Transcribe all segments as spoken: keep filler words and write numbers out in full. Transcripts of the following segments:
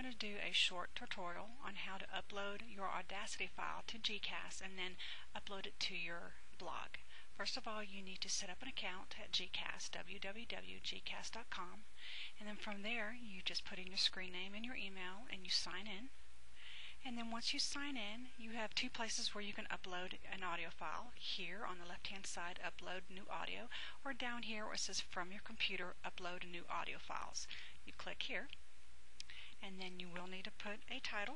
going to do a short tutorial on how to upload your Audacity file to Gcast and then upload it to your blog. First of all, you need to set up an account at Gcast, w w w dot g cast dot com, and then from there you just put in your screen name and your email and you sign in. And then once you sign in, you have two places where you can upload an audio file. Here on the left hand side, upload new audio, or down here where it says from your computer, upload new audio files. You click here, and then you will need to put a title,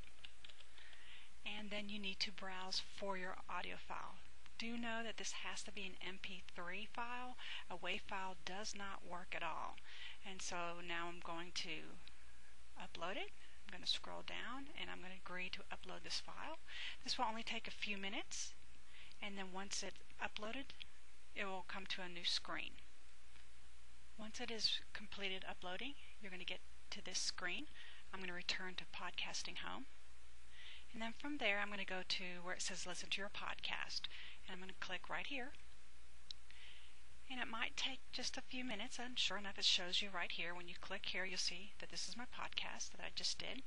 and then you need to browse for your audio file. Do know that this has to be an M P three file. A WAV file does not work at all. And so now I'm going to upload it. I'm going to scroll down and I'm going to agree to upload this file. This will only take a few minutes, and then once it's uploaded, it will come to a new screen. Once it is completed uploading, you're going to get to this screen. I'm going to return to Podcasting Home. And then from there, I'm going to go to where it says Listen to Your Podcast. And I'm going to click right here. And it might take just a few minutes, and sure enough, it shows you right here. When you click here, you'll see that this is my podcast that I just did.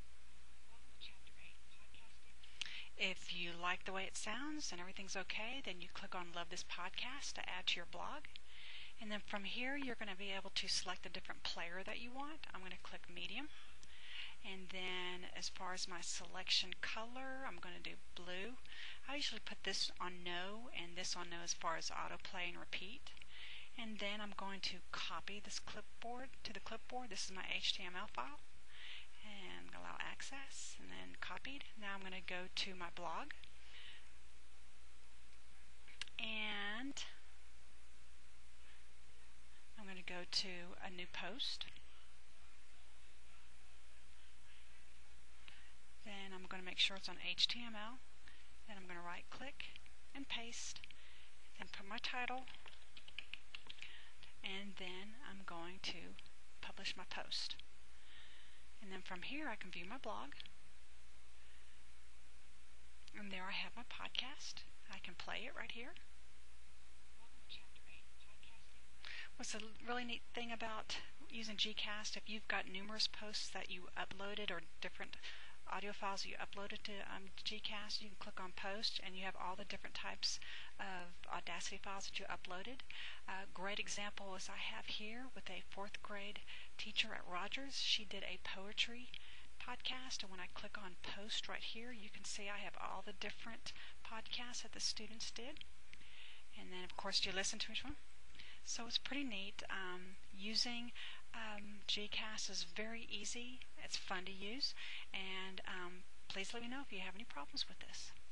If you like the way it sounds and everything's okay, then you click on Love This Podcast to add to your blog. And then from here, you're going to be able to select a different player that you want. I'm going to click Medium. And then as far as my selection color, I'm going to do blue. I usually put this on no and this on no as far as autoplay and repeat. And then I'm going to copy this clipboard to the clipboard. This is my H T M L file. And I'm going to allow access, and then copied. Now I'm going to go to my blog. And I'm going to go to a new post. Then I'm going to make sure it's on H T M L. Then I'm going to right click and paste. Then put my title. And then I'm going to publish my post. And then from here I can view my blog. And there I have my podcast. I can play it right here. What's a really neat thing about using Gcast, if you've got numerous posts that you uploaded or different audio files you uploaded to um, Gcast, you can click on Post and you have all the different types of Audacity files that you uploaded. A great example is I have here with a fourth grade teacher at Rogers. She did a poetry podcast, and when I click on Post right here, you can see I have all the different podcasts that the students did. And then of course you listen to each one. So it's pretty neat. Um, using um, Gcast is very easy. It's fun to use, and um, please let me know if you have any problems with this.